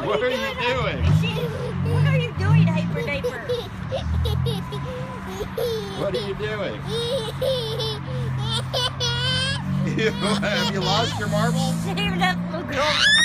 What are you doing? What are you doing, Hyper Diaper? What are you doing? Have you lost your marbles? Save that little girl.